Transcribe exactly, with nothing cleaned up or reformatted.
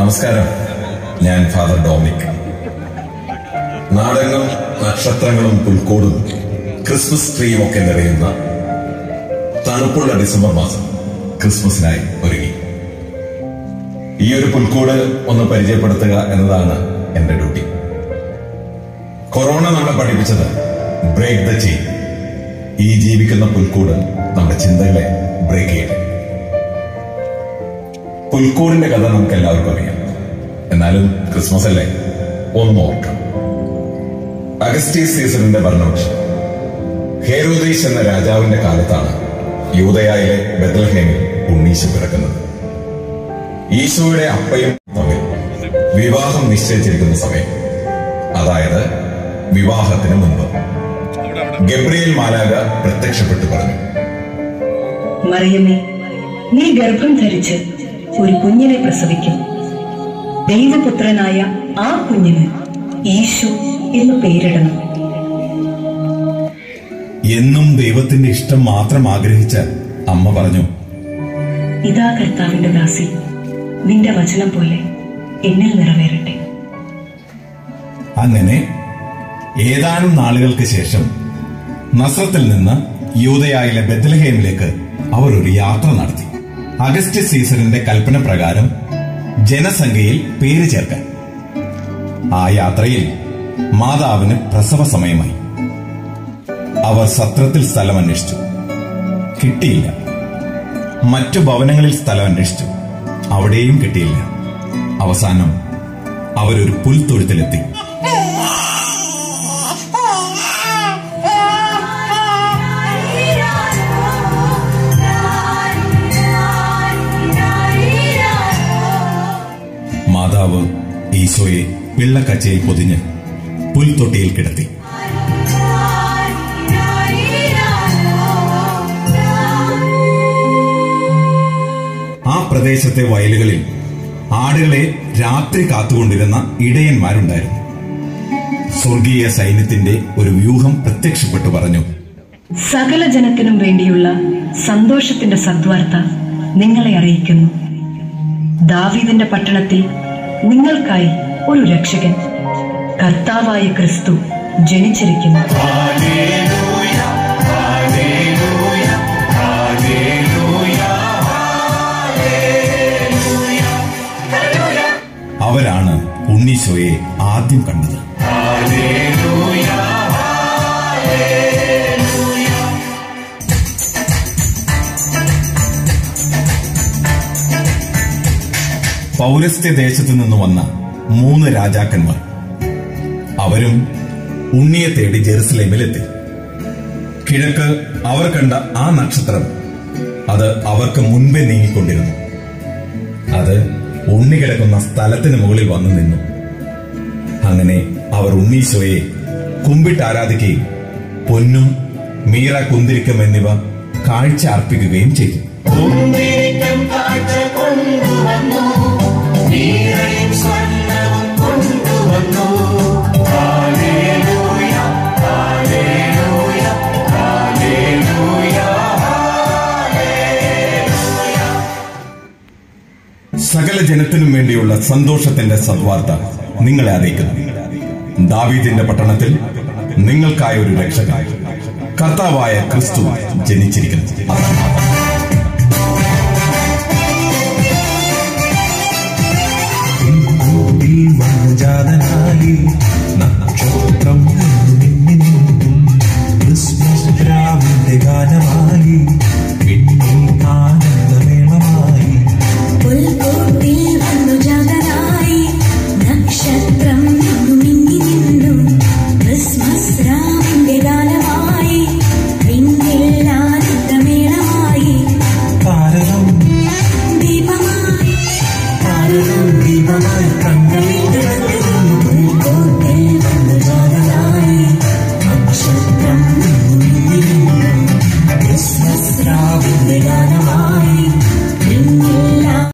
നമസ്കാരം, ഞാൻ father Dominic. നാടകങ്ങളും നക്ഷത്രങ്ങളും പുൽക്കോടും ക്രിസ്മസ് ട്രീയും ഒക്കെ നിറയുന്ന തണുപ്പുള്ള ഡിസംബർ മാസം ക്രിസ്മസിനായി ഒരുങ്ങി. ഈ ഒരു പുൽക്കോട് ഒന്ന് പരിചയപ്പെടുത്തുക എന്നതാണ് എന്റെ ഡ്യൂട്ടി. കൊറോണ നമ്മളെ പഠിപ്പിച്ചത് ബ്രേക്ക് ദ ചെയിൻ. ഈ ജീവിക്കുന്ന പുൽക്കൂട് നമ്മുടെ ചിന്തകളെ ബ്രേക്ക് ചെയ്യട്ടെ. പുൽക്കൂടിന്റെ കഥ നമുക്ക് എല്ലാവർക്കും അറിയാം. എന്നാലും ക്രിസ്മസ് അല്ലേ, ഒന്ന് ഓർക്കാം. അഗസ്റ്റീസ് സീസറിന്റെ ഭരണപക്ഷം ഹേരോദേസ് എന്ന രാജാവിന്റെ കാലത്താണ് യൂദയായിലെ ബെത്ലഹേമിൽ ഉണ്ണീശോ പിറക്കുന്നത്. ഈശോയുടെ അപ്പയും തമ്മിൽ വിവാഹം നിശ്ചയിച്ചിരിക്കുന്ന സമയം, അതായത് വിവാഹത്തിന് മുൻപ്, ഗബ്രിയേൽ മാലാഖ പ്രത്യക്ഷപ്പെട്ടു പറഞ്ഞു, മറിയമേ, നീ ഗർഭം ധരിച്ച് ഒരു കുഞ്ഞിനെ പ്രസവിക്കും. ദൈവപുത്രനായ ആ കുഞ്ഞിന് ഈശോ എന്ന് പേരിടണം. എന്നും ദൈവത്തിന്റെ ഇഷ്ടം മാത്രം ആഗ്രഹിച്ച അമ്മ പറഞ്ഞു, ഇതാ കർത്താവിന്റെ ദാസി, നിന്റെ വചനം പോലെ എന്നിൽ നിറവേറട്ടെ. അങ്ങനെ ഏതാനും നാളുകൾക്ക് ശേഷം നസ്രത്തിൽ നിന്ന് യൂദയായിലെ ബെത്ലഹേമിലേക്ക് അവർ ഒരു യാത്ര നടത്തി. അഗസ്റ്റസ് സീസറിന്റെ കൽപ്പന പ്രകാരം ജനസംഖ്യയിൽ പേര് ചേർക്കാൻ. ആ യാത്രയിൽ മാതാവിന് പ്രസവ സമയമായി. അവർ സത്രത്തിൽ സ്ഥലം അന്വേഷിച്ചു, കിട്ടിയില്ല. മറ്റു ഭവനങ്ങളിൽ സ്ഥലം അന്വേഷിച്ചു, അവിടെയും കിട്ടിയില്ല. അവസാനം അവരൊരു പുൽത്തൊഴുത്തിലെത്തി. മാതാവ് ഈശോയെ വെള്ളക്കച്ചയിൽ പൊതിഞ്ഞ് പുൽത്തൊട്ടിയിൽ കിടത്തി. ആ പ്രദേശത്തെ വയലുകളിൽ ആടുകളെ രാത്രി കാത്തുകൊണ്ടിരുന്ന ഇടയന്മാരുണ്ടായിരുന്നു. സ്വർഗീയ സൈന്യത്തിന്റെ ഒരു വ്യൂഹം പ്രത്യക്ഷപ്പെട്ടു പറഞ്ഞു, സകല ജനത്തിനും വേണ്ടിയുള്ള സന്തോഷത്തിന്റെ സദ്വാർത്ത നിങ്ങളെ അറിയിക്കുന്നു. ദാവീദിന്റെ പട്ടണത്തിൽ നിങ്ങൾക്കായി ഒരു രക്ഷകൻ, കർത്താവായ ക്രിസ്തു ജനിച്ചിരിക്കുന്നു. അവരാണ് ഉണ്ണീശോയെ ആദ്യം കണ്ടത്. പൗരസ്ത്യ ദേശത്തു നിന്ന് വന്ന മൂന്ന് രാജാക്കന്മാർ, അവരും ഉണ്ണിയെ തേടി ജെറുസലേമിലെത്തി. കിഴക്ക് അവർ കണ്ട ആ നക്ഷത്രം, അത് അവർക്ക് മുൻപേ നീങ്ങിക്കൊണ്ടിരുന്നു. അത് ഉണ്ണി കിടക്കുന്ന സ്ഥലത്തിന് മുകളിൽ വന്നു നിന്നു. അങ്ങനെ അവർ ഉണ്ണീശോയെ കുമ്പിട്ട് ആരാധിക്കുകയും പൊന്നും മീറ കുന്തിരിക്കം എന്നിവ കാഴ്ച അർപ്പിക്കുകയും ചെയ്തു. സകല ജനത്തിനും വേണ്ടിയുള്ള സന്തോഷത്തിന്റെ സദ്വാർത്ത നിങ്ങളെ അറിയിക്കുന്നു. ദാവീദിന്റെ പട്ടണത്തിൽ നിങ്ങൾക്കായ ഒരു രക്ഷകൻ, കർത്താവായ ക്രിസ്തു ജനിച്ചിരിക്കുന്നു. നക്ഷത്രം ക്രിസ്മസ് രാവിന്റെ ഗാനമായി, ആനന്ദമേളമായി, പുൽക്കൂട്ടിൽ വന്നു ജാതനായി, നക്ഷത്രം മിന്നി നിന്നും ക്രിസ്മസ് രാവിന്റെ ഗാനമായി, വിണ്ണിൽ ആനന്ദമേളമായി, താരകം ദീപമായി, താരകം ദീപമായി കണ്ണേ